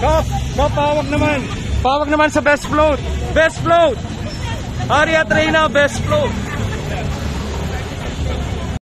Kop, pawak naman. Pawak naman sa best float. Best float. Harry at Reyna, best float.